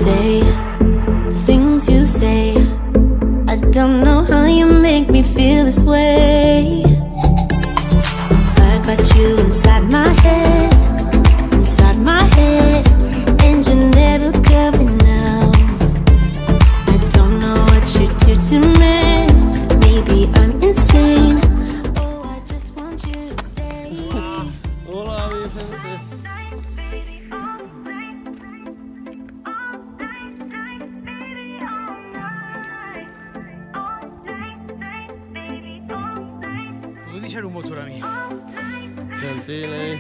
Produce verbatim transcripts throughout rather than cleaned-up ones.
say, the things you say. I don't know how you make me feel this way. I got you inside my head, inside my head, and you're never coming out. I don't know what you do to me. Maybe I'm insane. Oh, I just want you to stay. Hola, Vicente. Puoi dicere un motore a me? Gentile.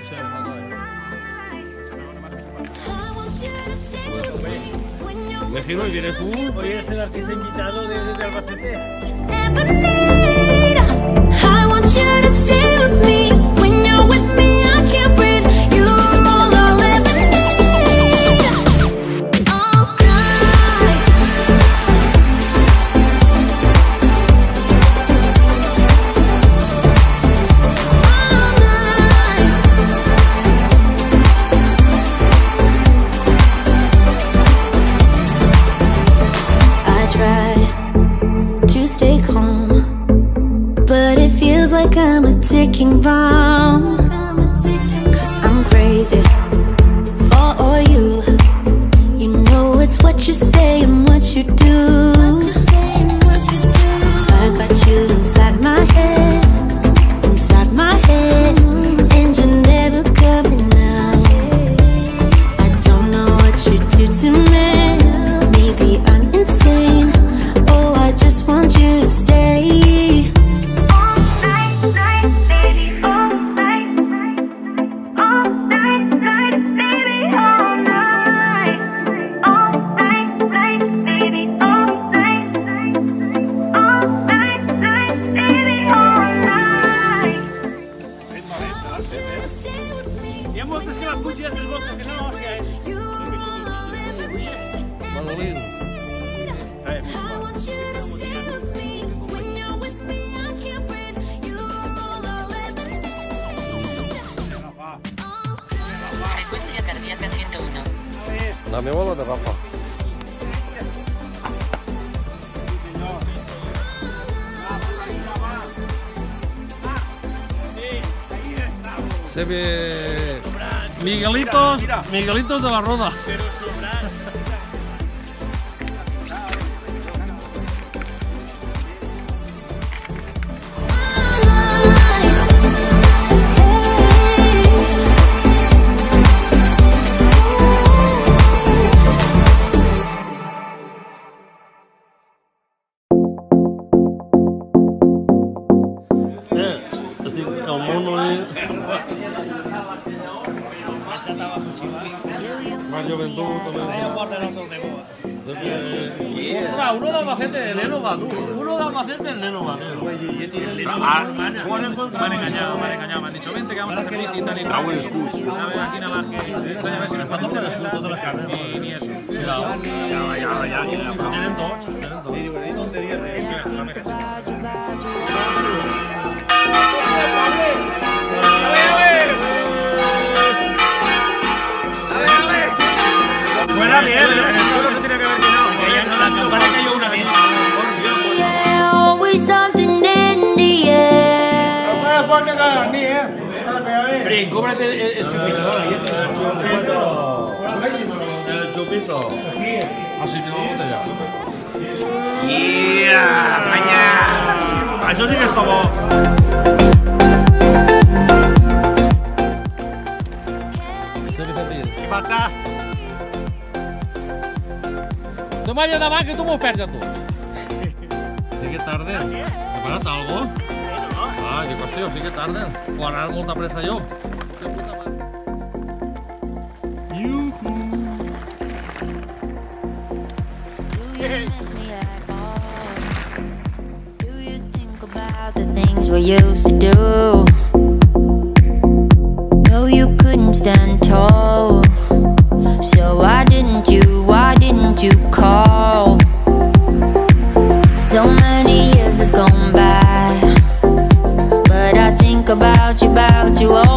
Me giro y vienes tú. Hoy es el artista invitado de, de Albacete. I want you to stay with me. When you're with me, I can't breathe. You're all I'll ever need. All night. All night. I try to stay calm, but it feels like I'm a ticking bomb. Cause I'm crazy for you. You know it's what you say and what you do. I got you inside my head, inside my head, and you're never coming out. I don't know what you do to me. Maybe I'm insane. Oh, I just want you to stay. Hi ha moltes que van pujar del bosc, que no ho hacía eso. Manolín. Eh, Frecuencia cardíaca ciento uno. Dame bola de Rafa. Se ve Miguelitos, Miguelitos de la Roda. El mono es Mario Ventura también. Ostras, uno de Albacete de Lénova, tú. Uno de Albacete de Lénova, tío. Bueno, entonces me han engañado, me han engañado. Me han dicho, vente que vamos a hacer visita y tal. A ver aquí nada más que... A ver si nos patrocina ni, ni eso. Ya, ya, ya, ya. Tienen dos, tienen dos. Y digo, ¿qué tontería de él? Mira, la metes. Buena bien, eso es lo que tenía que haber llenado. Que ya no la campana cayó una vez. Always something in the air. No puedes poner a mí, eh. Pero cóbrate el chupito. El chupito. Así que vamos allá. ¡Yeah! ¡Mañana! Eso sí que estamos. ¿Qué pasa? No me ayuda más que tú me perdes tú. Sigue tarde. ¿Preparaste algo? Ah, qué paseo, sigue tarde. O hará molta presa yo. Qué puta madre. Yuhu. Do you think about the things we used to do? No, you couldn't stand tall. So why didn't you, why didn't you call? So many years has gone by, but I think about you, about you all